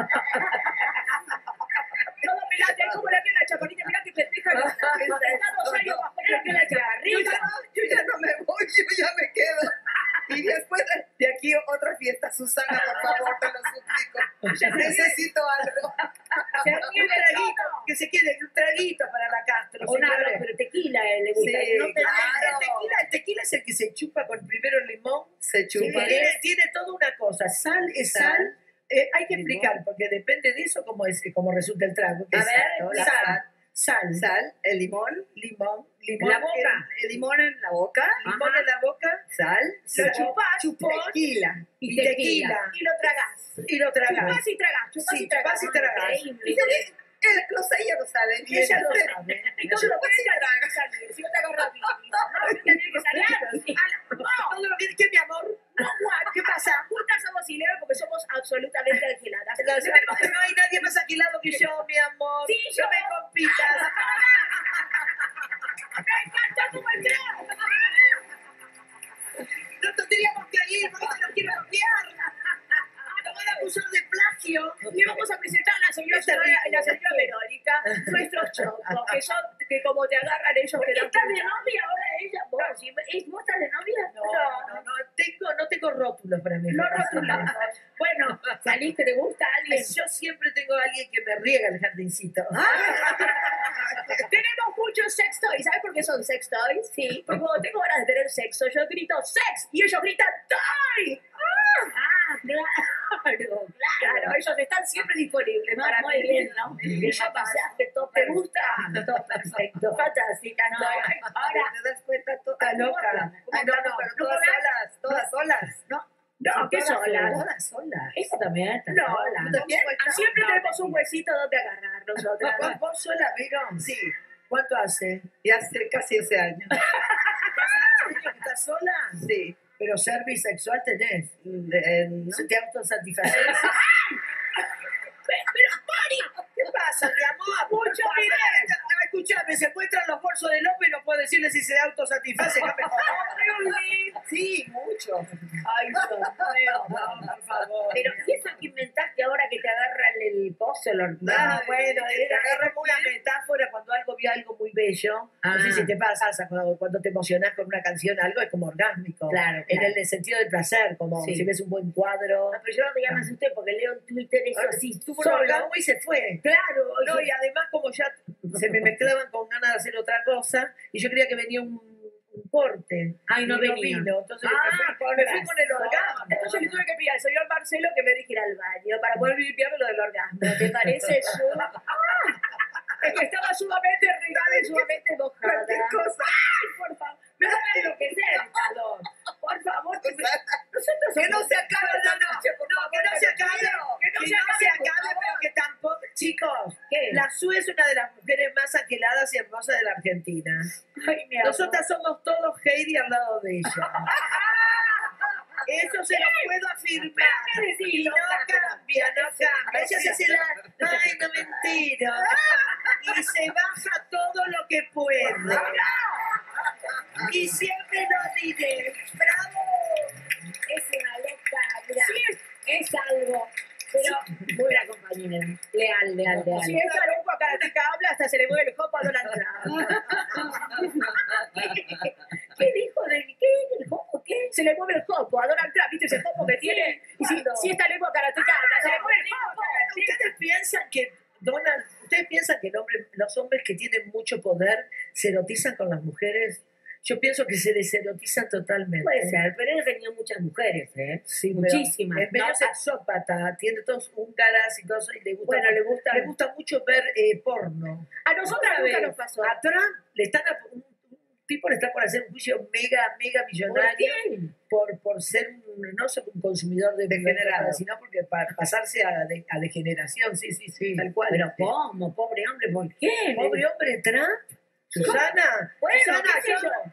Todo me late, es como la que la chaparrita, mirá que pendeja. Está 2 años bajo que la chaparrita. Yo ya no me voy, yo ya me quedo. Y después de aquí otra fiesta, Susana, por favor, te lo suplico. Necesito algo. Un traguito, que se quede un traguito para la Castro. O nada, señores. pero tequila le gusta. Sí, No te claro. da- El tequila es el que se chupa con primero el limón. Se chupa. Tiene toda una cosa. Sal es sal. Hay que explicar, porque depende de eso cómo resulta el trago. A ver, Exacto, sal, el limón, La boca. el limón en la boca, limón Ajá. en la boca, sal, Lo chupás, chupón, tequila, y tequila. y lo tragás. y lo tragás. Chupás y tragás, chupás Sí, y tragás. chupás y tragás. Increíble. Ella lo sabe. Ella lo sabe. sabe. Y todo lo que ella tiene que salir. Si no te agarras bien, no, tiene que salir. Todo lo que ¿qué, mi amor? No, Juan, ¿qué pasa? Juntas somos y leve porque somos absolutamente alquiladas. No hay nadie más alquilado que yo, mi amor. Sí, no yo. me compitas. ¡Me encanta tu entrar! No tendríamos que ir, porque no quiero copiar. No van a acusar de plagio. Le vamos a presentar a la señora Verónica nuestros chocos, que como te agarran ellos ¿Por qué quedan estás de pinchados. novia ahora ella? ¿Vos estás de novia? No tengo rótulos para mí. No rotulamos. Bueno, ¿Salís que te gusta alguien? Yo siempre tengo a alguien que me riega el jardincito. tenemos muchos sex toys. ¿Sabes por qué son sex toys? Sí. Porque cuando tengo ganas de tener sexo, yo grito sex y ellos gritan toy. Ah, claro. Claro, ellos están siempre disponibles No, para muy mí. bien, ¿no? Que ya pasaste todo. ¿Te gusta? Todo perfecto. Fantástica, ¿no? Ahora, ¿Te das cuenta? Toda loca. Ay, no, pero todas solas. No, ¿qué solas? Todas solas. eso también está No, sola. ¿tú también? Siempre No, tenemos un huesito donde agarrar nosotras. ¿Vos sola, Verón? Sí. ¿Cuánto hace? Y hace casi ese año. ¿Casi ese año que estás sola? Sí. Pero ser bisexual tenés. ¿No te autosatisfaces? Pero, Mari, ¿Qué pasa, mi amor? Mucho video. Escuchame, se muestran los bolsos del hombre y no puedo decirle si se autosatisface. Sí, mucho. ay, Dios mío, por favor. Pero ¿y eso que inventaste ahora que te agarran el pozo? Bueno, agarra una metáfora cuando algo vio algo muy bello. No sé si te pasa cuando te emocionás con una canción, algo es como orgásmico. Claro, En claro. el sentido del placer, como Sí. si ves un buen cuadro. No, pero yo no me llamas usted porque leo en Twitter eso así. Tuvo un Solo. orgasmo y se fue. Claro. No, y además como ya se me mezclaban con ganas de hacer otra cosa y yo creía que venía un corte. Ay, no Y venía. vino. Entonces Ah, me con fui con el razón. orgasmo. Entonces le tuve que pedir al señor Marcelo que me dijera al baño para poder limpiarme lo del orgasmo. ¿Te parece eso? Es que estaba sumamente regada y sumamente mojada. Cualquier cosa. Ay, por favor. Me van a enloquecer, calor. Por favor. Nosotros Que no somos- se acabe la noche, por favor. Que no se acabe. Que no se acabe, pero que tampoco. Chicos, ¿Qué? la Sue es una de las mujeres más aqueladas y hermosas de la Argentina. Ay, mi amor. Nosotras somos todos Heidi al lado de ella. Eso se lo puedo afirmar. ¿Qué decís, Y no loca? cambia, no cambia. Ella se hace la. Ay, no mentira. Y se baja todo lo que puede. Y siempre lo diré. ¡Bravo! Es una loca. Mira, Sí, es algo. Pero buena compañera. Leal. si esa lengua karateca habla, hasta se le mueve el copo a Donald Trump. ¿Qué dijo del qué? ¿El jopo qué? Se le mueve el copo a Donald Trump, ¿viste ese copo que tiene? Y si esta lengua karateca habla, se le mueve el copo. ¿Ustedes piensan que los hombres que tienen mucho poder se erotizan con las mujeres? Yo pienso que se deserotizan totalmente. Puede ser, pero él ha tenido muchas mujeres, ¿eh? Sí, pero Muchísimas. es medio No, sexópata, tiene todos húngaras y todo eso, y le gusta, Bueno, le gusta mucho ver porno. A nosotras Otra nunca vez, nos pasó. a Trump un tipo le está por hacer un juicio mega ¿Por millonario quién? por ser no solo un consumidor de degenerado, sino porque para pasarse a degeneración, sí, tal cual. Pero ¿cómo? Pobre hombre, ¿por qué? Pobre hombre Trump. Susana, Bueno, Susana, qué sé yo.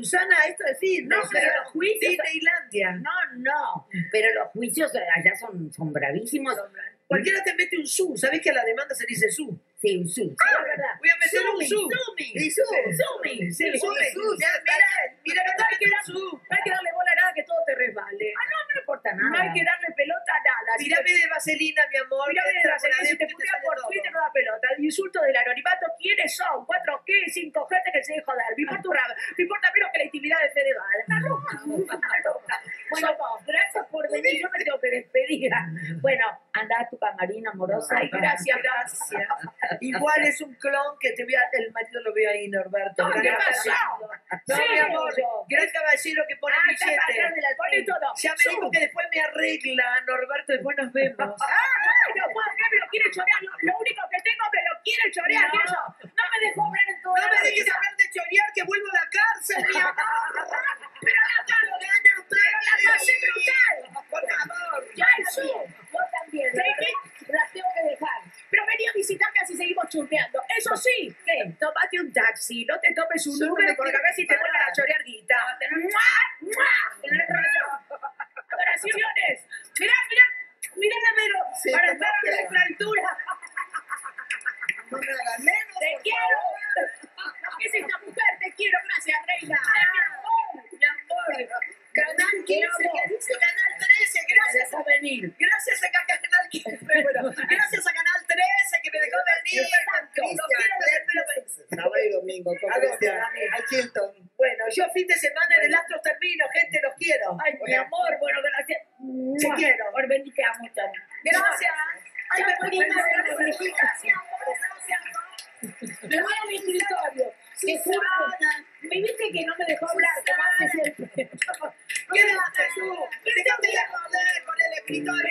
Susana, esto es Disney. No, pero los juicios... Disneylandia. No, pero los juicios allá son bravísimos. Cualquiera te mete un su. ¿Sabés que a la demanda se dice su? Sí, un su. Ah, es verdad. voy a meter un su. Sumi. Sumi. Sí, Mira, no hay que dar su. No hay que darle bola a nada que todo te resbale. Ah, no me importa nada. No hay que darle pelota a nada. Mírame de vaselina, mi amor. Mírame de vaselina, si te publica por Twitter no da pelota. El insulto del anonimato, ¿quiénes son? 4G, 5G que se deja dar. Me importa un rabo. Me importa menos que la intimidad de Fedeval. Bueno, gracias por venir. Yo me tengo que despedir. Bueno, anda a tu camarina amorosa. Ay, gracias. Igual es un clon que el marido lo veo ahí, Norberto. No, ¿qué pasó? No, Sí, mi amor, yo. gran caballero que pone Está atrás billete. de la pone todo. Ya me dijo que después me arregla, Norberto, después nos vemos. No puedo creer, me lo quiere chorear. Lo único que tengo me lo quiere chorear. No. Eso. No me dejó hablar en todo. No me dejes hablar de chorear, que vuelvo a la cárcel, mi amor. Pero la pasé brutal. Por favor. Ya eso. Yo también. Las tengo que dejar. Pero vení a visitarme así seguimos churpeando. Eso sí, ¿qué? Tómate un taxi, no te tomes un Uber porque a ver si te vuelven a chorear guita. Tenés razón. Adoraciones. Mirá la Vero. Para estar a nuestra altura. No me hagas menos, Te por quiero. favor. ¿Qué es esta mujer? Te quiero, gracias, reina. Ay, mi amor. Canal 15, que dice Canal 13, gracias por venir. Gracias a Canal 15, bueno, gracias a Canal 13 que me dejó venir. Los quiero ver, pero Sábado y domingo, con ¿A dónde, Cristian, Dani? al Hilton. bueno, yo fin de semana en el Astros termino, gente, los quiero. Ay, mi amor, bueno, gracias. Te quiero. Por venir, te amo también. Gracias. Ay, me Chao, pongo prima, nerviosa. gracias. Me voy a mi escritorio. Te juro. Me viste que no me dejó hablar, como hace siempre. ¿Qué haces tú? Déjate de joder con el escritorio.